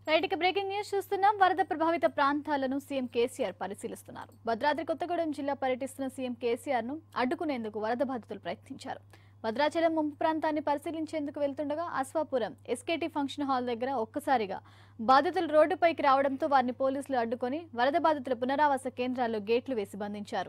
Right ఇక breaking news చూస్తున్నాం. వరద ప్రభావిత ప్రాంతాలను సీఎం కేసీఆర్ పరిశీలిస్తున్నారు. భద్రాద్రి కొత్తగూడెం జిల్లా పర్యటిస్తున్న సీఎం కేసీఆర్ ను అడ్డుకునేందుకు వరద బాధితులు ప్రయత్నించారు. భద్రాచలం ముంపు ప్రాంతాన్ని పరిశీలించేందుకు వెళ్తుండగా అశ్వాపురం ఎస్కేటీ ఫంక్షన్ హాల్ దగ్గర ఒక్కసారిగా బాధితులు రోడ్డుపైకి రావడంతో వారిని పోలీసులు అడ్డుకొని వరద బాధితుల పునరావాస కేంద్రాల్లో గేట్లు వేసి బంధించారు.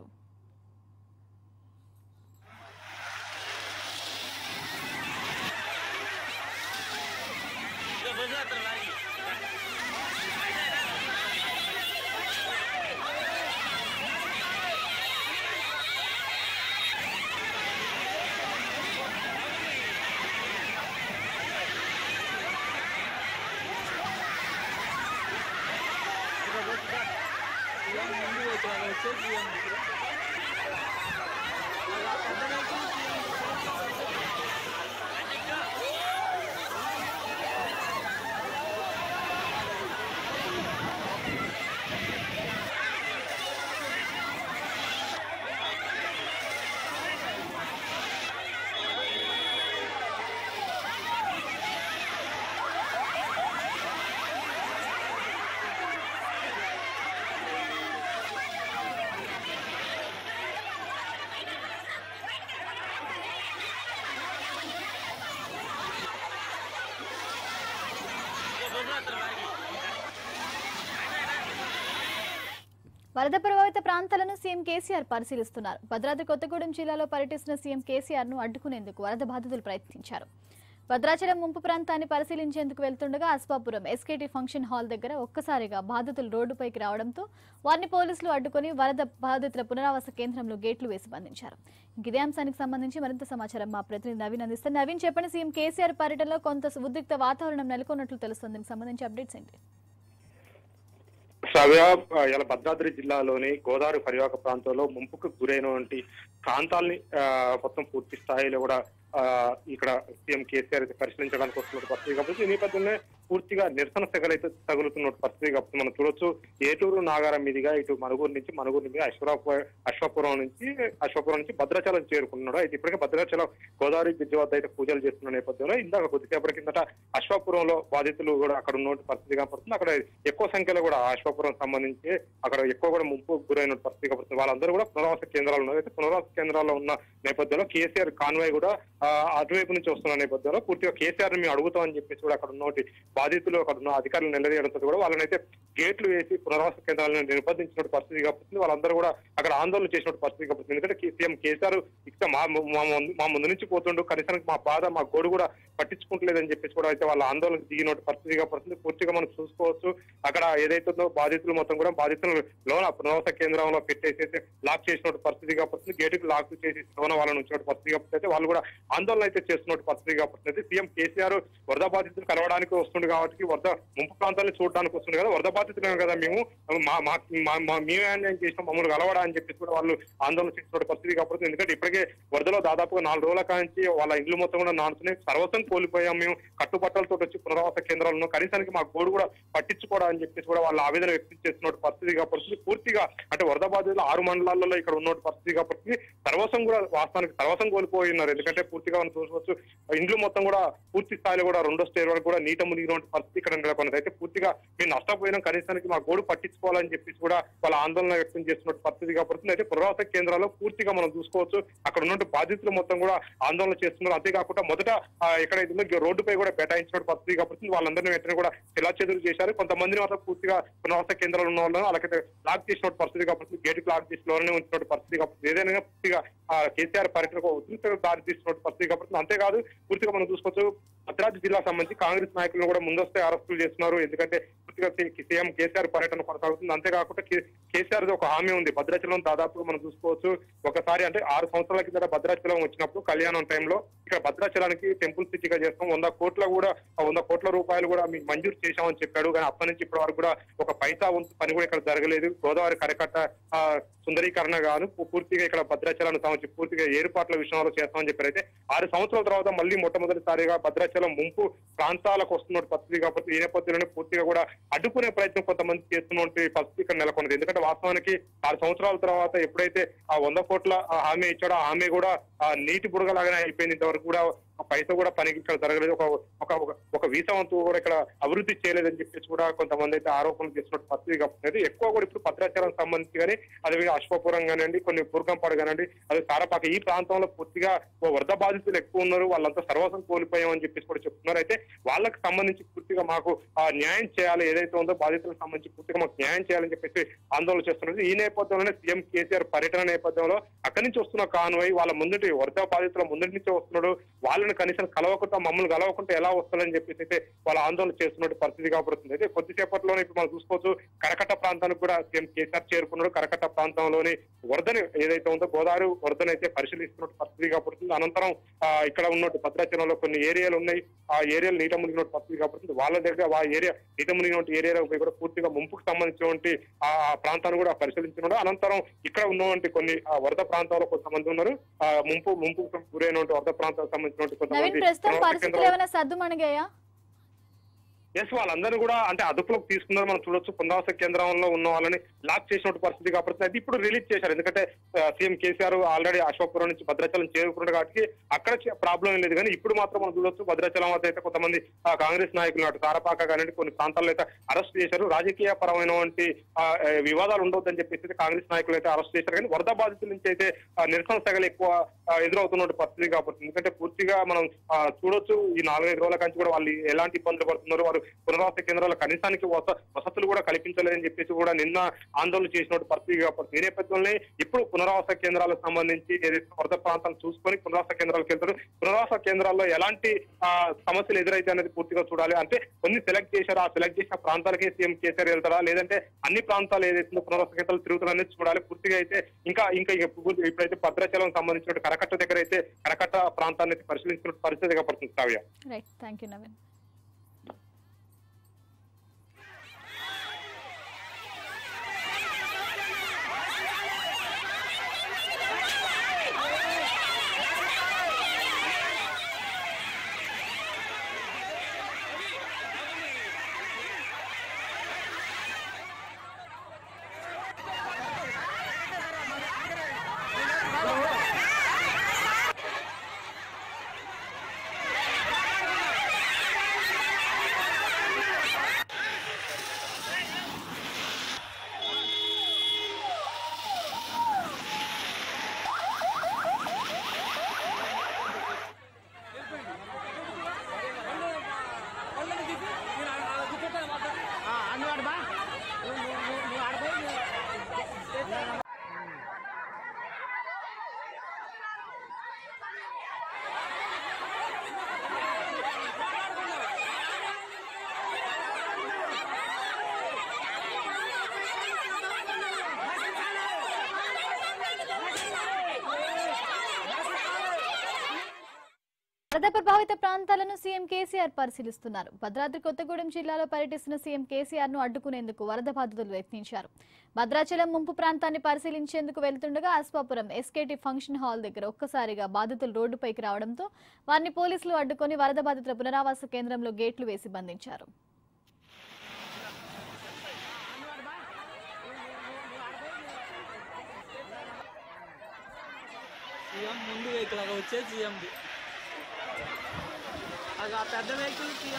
వరద ప్రభావిత ప్రాంతాలను సీఎం కేసీఆర్ పరిశీలిస్తున్నారు. భద్రాద్రి కొత్తగూడెం జిల్లాలో పర్యటిస్తున్న సీఎం కేసీఆర్ ను అడ్డుకునేందుకు వరద బాధితులు ప్రయత్నించారు. భద్రాచలం ముంపు ప్రాంతాన్ని పరిశీలించేందుకు వెళ్తుండగా అశ్వాపురం ఎస్కేటీ ఫంక్షన్ హాల్ దగ్గర ఒక్కసారిగా బాధితులు రోడ్డుపైకి రావడంతో వారిని పోలీసులు అడ్డుకొని వరద బాధితుల పునరావాస కేంద్రంలో గేట్లు వేసి బంధించారు. ఇదే అంశానికి సంబంధించి మరింత సమాచారం మా ప్రతినిధి నవీన్ అందిస్తారు. నవీన్, చెప్పండి, సీఎం కేసీఆర్ పర్యటనలో కొంత ఉద్రిక్త వాతావరణం నెలకొన్నట్లు తెలుస్తుంది. దీనికి సంబంధించి అప్డేట్స్ ఏంటి? ఇలా భద్రాద్రి జిల్లాలోని గోదావరి పరివాహక ప్రాంతంలో ముంపుకు గురైనటువంటి ప్రాంతాలని మొత్తం పూర్తి స్థాయిలో కూడా ఇక్కడ సీఎం కేసీఆర్ అయితే పరిశీలించడానికి వస్తున్న పరిస్థితి కాబట్టి ఈ నేపథ్యంలో పూర్తిగా నిరసన సెగలైతే తగులుతున్న పరిస్థితి కాబట్టి మనం చూడొచ్చు. ఏటూరు నాగారం మీదుగా ఇటు మనుగూరు నుంచి అశ్వాపురం నుంచి భద్రాచలం చేరుకున్నాడు. అయితే ఇప్పటికే భద్రాచలం గోదావరి బ్రిడ్జ్ వద్ద అయితే పూజలు చేస్తున్న నేపథ్యంలో ఇందాక కొద్దిసేపటి కిందట అశ్వాపురంలో బాధితులు కూడా అక్కడ ఉన్న పరిస్థితి కనపడుతుంది. అక్కడ ఎక్కువ సంఖ్యలో కూడా అశ్వాపురం సంబంధించి అక్కడ ఎక్కువ కూడా ముంపు గురైన పరిస్థితి కనపడుతుంది. వాళ్ళందరూ కూడా పునరావాస కేంద్రాలు ఉన్నాయి. అయితే పునరావాస కేంద్రాల్లో ఉన్న నేపథ్యంలో కేసీఆర్ కాన్వాయ్ కూడా అటువైపు నుంచి వస్తున్న నేపథ్యంలో పూర్తిగా కేసీఆర్ ని మేము అడుగుతామని చెప్పేసి కూడా అక్కడ ఉన్నటువంటి బాధితులు అక్కడ ఉన్న అధికారులు నిలదీయడంతో కూడా వాళ్ళనైతే గేట్లు వేసి పునరావాస కేంద్రాలను నిర్బంధించిన పరిస్థితి కాబట్టి వాళ్ళందరూ కూడా అక్కడ ఆందోళన చేసిన పరిస్థితి కాబట్టి ఎందుకంటే సీఎం కేసీఆర్ ఇక్కడ మా ముందు నుంచి పోతుండు, కనీసం మా బాధ మా గోడు కూడా పట్టించుకుంటలేదని చెప్పేసి కూడా అయితే వాళ్ళ ఆందోళన దిగిన పరిస్థితిగా పడుతుంది. పూర్తిగా మనం చూసుకోవచ్చు. అక్కడ ఏదైతుందో బాధితులు మొత్తం కూడా బాధితులు లోన పునరావాస కేంద్రంలో పెట్టేసి లాక్ చేసిన పరిస్థితిగా పడుతుంది. గేటుకు లాక్ చేసి లోన వాళ్ళని ఉంచిన పరిస్థితిగా అయితే వాళ్ళు కూడా ఆందోళన అయితే చేస్తున్న పరిస్థితిగా పడుతుంది. సీఎం కేసీఆర్ వరద బాధితులు కలవడానికి వస్తుంది కాబట్టి వరద ముంపు ప్రాంతాలను చూడడానికి వస్తుంది కదా, వరద బాధితులు కదా మేము మేమే చేసిన మమ్మల్ని కలవడా అని చెప్పేసి కూడా వాళ్ళు ఆందోళన చేస్తున్న పరిస్థితి కాబట్టి ఎందుకంటే ఇప్పటికే వరదలో దాదాపుగా 4 రోజుల కాంచి వాళ్ళ ఇల్లు మొత్తం కూడా నానుతున్నాయి. సర్వస్వం కోల్పోయాం మేము, కట్టుబట్టలతో వచ్చి పునరావాస కేంద్రాలను కనీసానికి మా గోడు కూడా పట్టించుకోవడం అని చెప్పేసి కూడా వాళ్ళ ఆవేదన వ్యక్తం చేస్తున్న పరిస్థితి కాబట్టి పూర్తిగా అంటే వరద బాధితులు 6 మండలాలలో ఇక్కడ ఉన్న పరిస్థితి కాబట్టి సర్వస్వం కూడా వాస్తవానికి సర్వస్వం కోల్పోయి ఉన్నారు. ఎందుకంటే పూర్తిగా మనం చూసుకోవచ్చు ఇండ్లు మొత్తం కూడా పూర్తి స్థాయిలో కూడా 2వ స్టేజ్ వరకు కూడా నీట మునిగినటువంటి పరిస్థితి ఇక్కడ నెలకొన్నది. అయితే పూర్తిగా మేము నష్టపోయినాం, కనీసానికి మా గోడు పట్టించుకోవాలని చెప్పేసి కూడా వాళ్ళ ఆందోళన వ్యక్తం చేస్తున్న పరిస్థితి కాబట్టి అయితే పునరావాస కేంద్రాల్లో పూర్తిగా మనం చూసుకోవచ్చు అక్కడ ఉన్నటువంటి బాధితులు మొత్తం కూడా ఆందోళన చేస్తున్నారు. అంతేకాకుండా మొదట ఎక్కడైతే రోడ్డుపై కూడా బైఠాయించిన పరిస్థితి కాబట్టి వాళ్ళందరినీ వెంటనే కూడా చెల్లాచెదురు చేశారు. కొంతమందిని మాత్రం పూర్తిగా పునరావాస కేంద్రాలు ఉన్న వాళ్ళని అలాగే లాక్ చేసిన పరిస్థితి కాబట్టి గేటుకు లాక్ చేసి లోనే ఉంచిన పరిస్థితి కాబట్టి ఏదైనా పూర్తిగా కేసీఆర్ పర్యటనకు ఉద్రిక్తత దారి తీస్తున్న పరిస్థితి కాబట్టి అంతేకాదు పూర్తిగా మనం చూసుకోవచ్చు భద్రాద్రి జిల్లా సంబంధించి కాంగ్రెస్ నాయకులను కూడా ముందొస్తే అరెస్టులు చేస్తున్నారు. ఎందుకంటే పూర్తిగా సీఎం కేసీఆర్ పర్యటన కొనసాగుతుంది. అంతేకాకుండా కేసీఆర్ ఒక హామీ ఉంది. భద్రాచలం దాదాపుగా మనం చూసుకోవచ్చు ఒకసారి అంటే 6 సంవత్సరాల కింద భద్రాచలం వచ్చినప్పుడు కళ్యాణం టైంలో ఇక్కడ భద్రాచలానికి టెంపుల్ సిటీగా చేస్తాం, 100 కోట్ల రూపాయలు కూడా మీకు మంజూరు చేశామని చెప్పాడు. కానీ అప్పటి నుంచి ఇప్పటి వరకు కూడా ఒక పైసా పని కూడా ఇక్కడ జరగలేదు. గోదావరి కరకట్ట సుందరీకరణ గాను పూర్తిగా ఇక్కడ భద్రాచలాన్ని సంబంధించి పూర్తిగా ఏర్పాట్ల విషయంలో చేస్తామని చెప్పారు. అయితే 6 సంవత్సరాల తర్వాత మళ్ళీ మొట్టమొదటిసారిగా భద్రాచలం ముంపు ప్రాంతాలకు వస్తున్న పరిస్థితి కాబట్టి ఈ నేపథ్యంలోనే పూర్తిగా కూడా అడ్డుకునే ప్రయత్నం కొంతమంది చేస్తున్నటువంటి పరిస్థితి ఇక్కడ నెలకొన్నది. ఎందుకంటే వాస్తవానికి 6 సంవత్సరాల తర్వాత ఎప్పుడైతే ఆ 100 కోట్ల హామీ ఇచ్చాడో ఆ హామీ కూడా నీటి బుడగలాగానే అయిపోయింది. ఇంతవరకు కూడా పైసా కూడా పనికి ఇక్కడ జరగలేదు, ఒక ఒక వీసా వంతు కూడా ఇక్కడ అభివృద్ధి చేయలేదని చెప్పేసి కూడా కొంతమంది అయితే ఆరోపణలు చేస్తున్నట్టు పరిస్థితి కాబట్టి ఎక్కువ కూడా ఇప్పుడు భద్రాచలం సంబంధించి కానీ అదే అశ్వపురం కానివ్వండి, కొన్ని పూర్గంపాడు కానివ్వండి, అదే తారపాక ఈ ప్రాంతంలో పూర్తిగా వరద బాధితులు ఎక్కువ ఉన్నారు, వాళ్ళంతా సర్వస్వం కోల్పోయామని చెప్పేసి కూడా చెప్తున్నారు. అయితే వాళ్ళకి సంబంధించి పూర్తిగా మాకు న్యాయం చేయాలి, ఏదైతే ఉందో బాధితులకు సంబంధించి పూర్తిగా మాకు న్యాయం చేయాలని చెప్పేసి ఆందోళన చేస్తున్నారు. ఈ నేపథ్యంలోనే సీఎం కేసీఆర్ పర్యటన నేపథ్యంలో అక్కడి నుంచి వస్తున్న కాన్వాయ్ వాళ్ళ ముందుటి వరద బాధితుల ముందు నుంచే వస్తున్నాడు, వాళ్ళని కనీసం కలవకుండా మమ్మల్ని కలవకుండా ఎలా వస్తుందని చెప్పేసి అయితే వాళ్ళ ఆందోళన చేస్తున్నట్టు పరిస్థితి కాబడుతుంది. అయితే కొద్దిసేపట్లోనే ఇప్పుడు మనం చూసుకోవచ్చు కరకట్ట ప్రాంతానికి కూడా సీఎం కేసీఆర్ చేరుకున్నాడు. కరకట్ట ప్రాంతంలోని వరదని ఏదైతే ఉందో గోదావరి వరదని అయితే పరిశీలిస్తున్నట్టు పరిస్థితి కాబడుతుంది. అనంతరం ఇక్కడ ఉన్నట్టు భద్రాచలంలో కొన్ని ఏరియాలు ఉన్నాయి, ఆ ఏరియాలు నీట మునిగినట్టు పరిస్థితి కాబడుతుంది. వాళ్ళ దగ్గర ఆ ఏరియా నీట మునిగినటువంటి ఏరియా కూడా పూర్తిగా ముంపుకు సంబంధించినటువంటి ఆ ప్రాంతాన్ని కూడా పరిశీలించున్నాడు. అనంతరం ఇక్కడ ఉన్నటువంటి కొన్ని వరద ప్రాంతాల్లో కొంతమంది ఉన్నారు, ముంపుకు గురైనటువంటి వరద ప్రాంతాలకు సంబంధించినటువంటి కొంతమంది సద్దుమణిగాయా. ఎస్, వాళ్ళందరూ కూడా అంటే అదుపులోకి తీసుకున్నారు. మనం చూడొచ్చు పునరావాస కేంద్రంలో ఉన్న వాళ్ళని లాక్ చేసినట్టు పరిస్థితి కాబట్టి అది ఇప్పుడు రిలీజ్ చేశారు. ఎందుకంటే సీఎం కేసీఆర్ ఆల్రెడీ అశోక్పురం నుంచి భద్రాచలం చేరుకున్నాడు కాబట్టి అక్కడ ప్రాబ్లం లేదు. కానీ ఇప్పుడు మాత్రం మనం చూడొచ్చు భద్రాచలం వద్ద అయితే కొంతమంది కాంగ్రెస్ నాయకులు అటు తారపాక కానీ కొన్ని ప్రాంతాల్లో అయితే అరెస్ట్ చేశారు. రాజకీయ పరమైనటువంటి వివాదాలు ఉండవద్దని చెప్పేసి కాంగ్రెస్ నాయకులు అయితే అరెస్ట్ చేశారు. కానీ వరద బాధితుల నుంచి అయితే నిరసన సెగలు ఎక్కువ ఎదురవుతున్నట్టు పరిస్థితి కాబట్టి ఎందుకంటే పూర్తిగా మనం చూడొచ్చు ఈ 4-5 రోజుల కంచి కూడా వాళ్ళు ఎలాంటి ఇబ్బందులు పడుతున్నారు, వారు పునరావాస కేంద్రాల కనీసానికి వసతులు కూడా కల్పించలేదని చెప్పేసి కూడా నిన్న ఆందోళన చేసినట్టు పరిస్థితి కాబట్టి ఈ నేపథ్యంలో ఇప్పుడు పునరావాస కేంద్రాలకు సంబంధించి ఏదైతే వరద ప్రాంతాలు చూసుకొని పునరావాస కేంద్రాలకు వెళ్తారు. పునరావాస కేంద్రాల్లో ఎలాంటి సమస్యలు ఎదురైతే అనేది పూర్తిగా చూడాలి. అంటే కొన్ని సెలెక్ట్ చేశారు, ఆ సెలెక్ట్ చేసిన ప్రాంతాలకే సీఎం కేసీఆర్ వెళ్తారా లేదంటే అన్ని ప్రాంతాలు ఏదైతే పునరావాస కేంద్రాలు తిరుగుతారనేది చూడాలి. పూర్తిగా అయితే ఇంకా ఇప్పుడైతే భద్రాచలం సంబంధించిన కరకట్ట దగ్గర అయితే కరకట్ట ప్రాంతాన్ని పరిశీలించిన పరిస్థితిగా పడుతుంది. Kavya. Right, thank you Naveen. వరద ప్రభావిత ప్రాంతాలను సీఎం కేసీఆర్ పరిశీలిస్తున్నారు. భద్రాద్రి కొత్తగూడెం జిల్లాలో పర్యటిస్తున్న సీఎం కేసీఆర్ ను అడ్డుకునేందుకు వరద బాధితులు యత్నించారు. భద్రాచలం ముంపు ప్రాంతాన్ని పరిశీలించేందుకు వెళ్తుండగా అశ్వాపురం ఎస్కేటీ ఫంక్షన్ హాల్ దగ్గర ఒక్కసారిగా బాధితులు రోడ్డుపైకి రావడంతో వారిని పోలీసులు అడ్డుకొని వరద బాధితుల పునరావాస కేంద్రంలో గేట్లు వేసి బంధించారు. ముందు వెహికల్ అలా వచ్చేది సీఎంది అది పెద్ద వెహికల్ సీఎం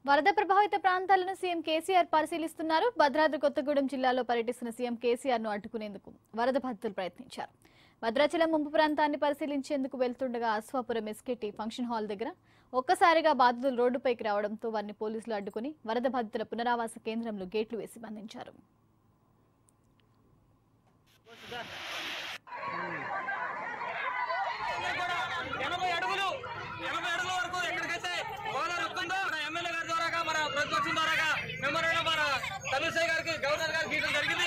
వరద ప్రభావిత ప్రాంతాలను సీఎం కేసీఆర్ పరిశీలిస్తున్నారు. భద్రాద్రి కొత్తగూడెం జిల్లాలో పర్యటిస్తున్న సీఎం కేసీఆర్ ను అడ్డుకునేందుకు వరద బాధితులు ప్రయత్నించారు. భద్రాచలం ముంపు ప్రాంతాన్ని పరిశీలించేందుకు వెళ్తుండగా అశ్వాపురం ఎస్కేటీ ఫంక్షన్ హాల్ దగ్గర ఒక్కసారిగా బాధితులు రోడ్డుపైకి రావడంతో వారిని పోలీసులు అడ్డుకుని వరద బాధితుల పునరావాస కేంద్రంలో గేట్లు వేసి బంధించారు. తమిళసాయి గారికి గవర్నర్ గారికి గీయడం జరిగింది.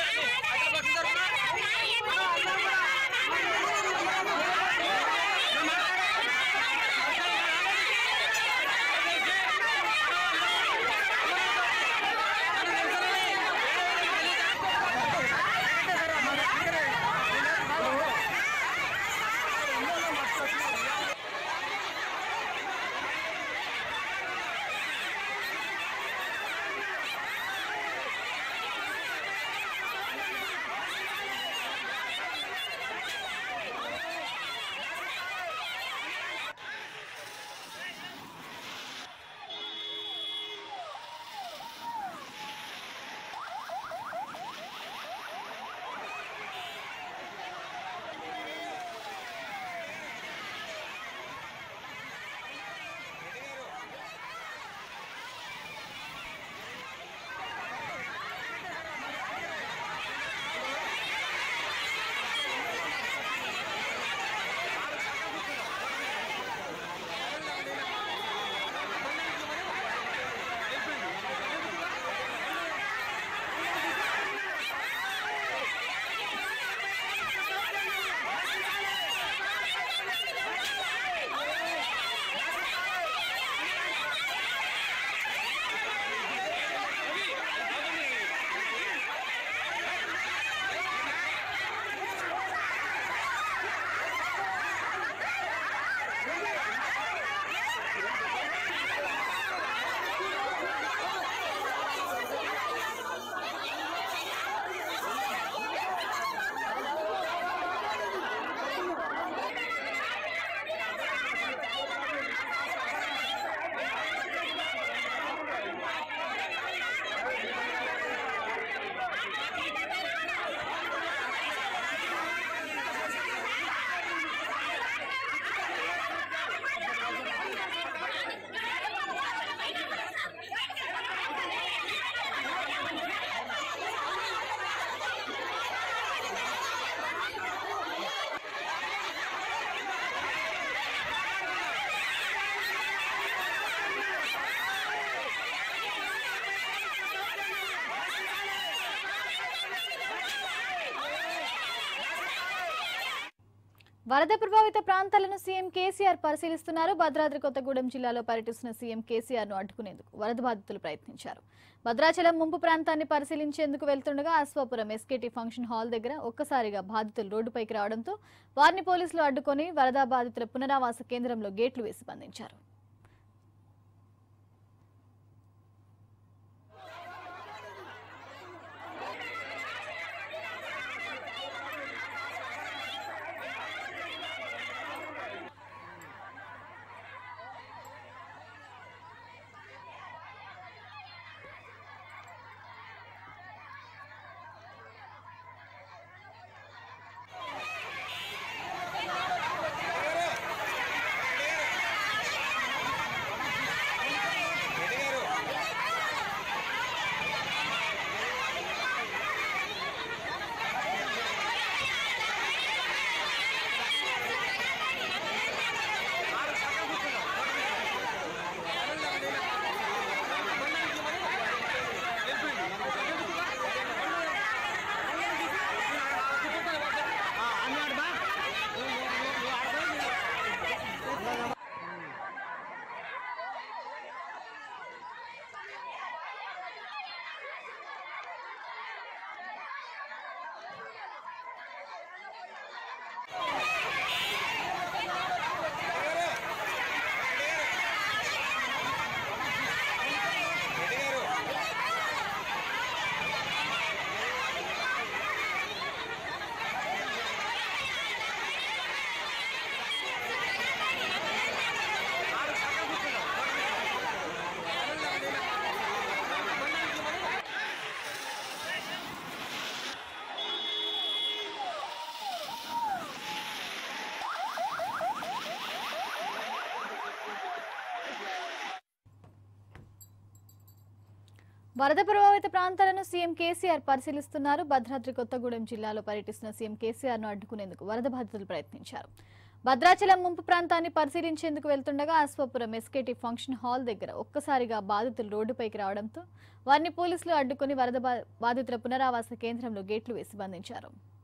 వరద ప్రభావిత ప్రాంతాలను సీఎం కేసీఆర్ పరిశీలిస్తున్నారు. భద్రాద్రి కొత్తగూడెం జిల్లాలో పర్యటిస్తున్న సీఎం కేసీఆర్ ను అడ్డుకునేందుకు వరద బాధితులు ప్రయత్నించారు. భద్రాచలం ముంపు ప్రాంతాన్ని పరిశీలించేందుకు వెళ్తుండగా అశ్వాపురం ఎస్కేటీ ఫంక్షన్ హాల్ దగ్గర ఒక్కసారిగా బాధితులు రోడ్డుపైకి రావడంతో వారిని పోలీసులు అడ్డుకొని వరద బాధితుల పునరావాస కేంద్రంలో గేట్లు వేసి బంధించారు. వరద ప్రభావిత ప్రాంతాలను సీఎం కేసీఆర్ పరిశీలిస్తున్నారు. భద్రాద్రి కొత్తగూడెం జిల్లాలో పర్యటిస్తున్న సీఎం కేసీఆర్ ను అడ్డుకునేందుకు వరద బాధితులు ప్రయత్నించారు. భద్రాచలం ముంపు ప్రాంతాన్ని పరిశీలించేందుకు వెళ్తుండగా అశ్వాపురం ఎస్కేటీ ఫంక్షన్ హాల్ దగ్గర ఒక్కసారిగా బాధితులు రోడ్డుపైకి రావడంతో వారిని పోలీసులు అడ్డుకుని వరద బాధితుల పునరావాస కేంద్రంలో గేట్లు వేసి బంధించారు.